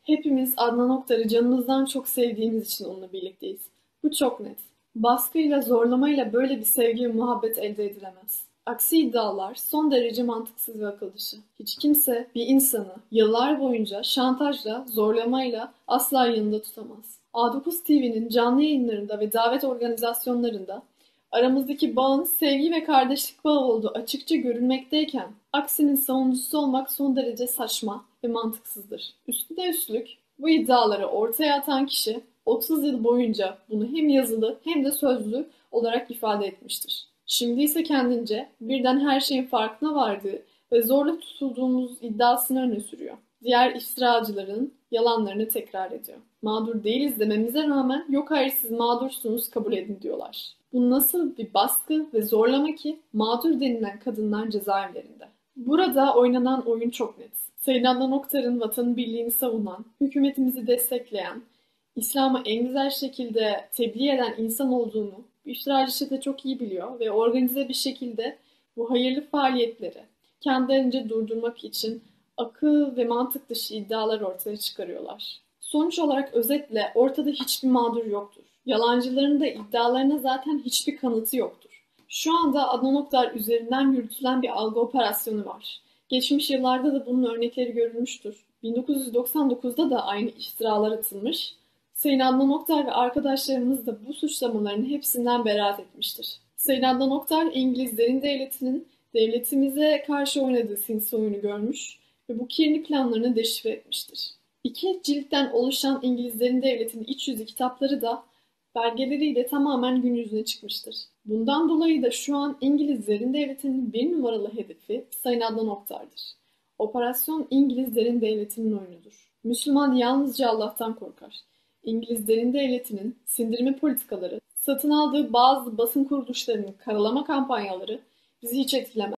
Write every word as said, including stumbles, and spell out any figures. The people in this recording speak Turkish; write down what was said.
Hepimiz Adnan Oktar'ı canımızdan çok sevdiğimiz için onunla birlikteyiz. Bu çok net. Baskıyla, zorlamayla böyle bir sevgi ve muhabbet elde edilemez. Aksi iddialar son derece mantıksız ve akıl dışı. Hiç kimse bir insanı yıllar boyunca şantajla, zorlamayla asla yanında tutamaz. A dokuz T V'nin canlı yayınlarında ve davet organizasyonlarında aramızdaki bağın sevgi ve kardeşlik bağı olduğu açıkça görülmekteyken, aksinin savunucusu olmak son derece saçma ve mantıksızdır. Üstüne üstlük bu iddiaları ortaya atan kişi otuz yıl boyunca bunu hem yazılı hem de sözlü olarak ifade etmiştir. Şimdi ise kendince birden her şeyin farkına vardığı ve zorla tutulduğumuz iddiasını öne sürüyor. Diğer iftiracıların yalanlarını tekrar ediyor. Mağdur değiliz dememize rağmen yok hayır siz mağdursunuz kabul edin diyorlar. Bu nasıl bir baskı ve zorlama ki mağdur denilen kadınlar cezaevlerinde. Burada oynanan oyun çok net. Sayın Adnan Oktar'ın vatanın birliğini savunan, hükümetimizi destekleyen, İslam'ı en güzel şekilde tebliğ eden insan olduğunu bu iftiracı çete çok iyi biliyor ve organize bir şekilde bu hayırlı faaliyetleri kendilerince durdurmak için akıl ve mantık dışı iddialar ortaya çıkarıyorlar. Sonuç olarak özetle ortada hiçbir mağdur yoktur. Yalancıların da iddialarına zaten hiçbir kanıtı yoktur. Şu anda Adnan Oktar üzerinden yürütülen bir algı operasyonu var. Geçmiş yıllarda da bunun örnekleri görülmüştür. bin dokuz yüz doksan dokuzda da aynı iftiralar atılmış. Sayın Adnan Oktar ve arkadaşlarımız da bu suçlamaların hepsinden beraat etmiştir. Sayın Adnan Oktar, İngilizlerin devletinin devletimize karşı oynadığı sinsi oyunu görmüş ve bu kirli planlarını deşifre etmiştir. İki ciltten oluşan İngilizlerin devletinin iç yüzü kitapları da belgeleriyle tamamen gün yüzüne çıkmıştır. Bundan dolayı da şu an İngilizlerin devletinin bir numaralı hedefi Sayın Adnan Oktar'dır. Operasyon İngilizlerin devletinin oyunudur. Müslüman yalnızca Allah'tan korkar. İngilizlerin devletinin sindirme politikaları, satın aldığı bazı basın kuruluşlarının karalama kampanyaları bizi hiç etkilemez.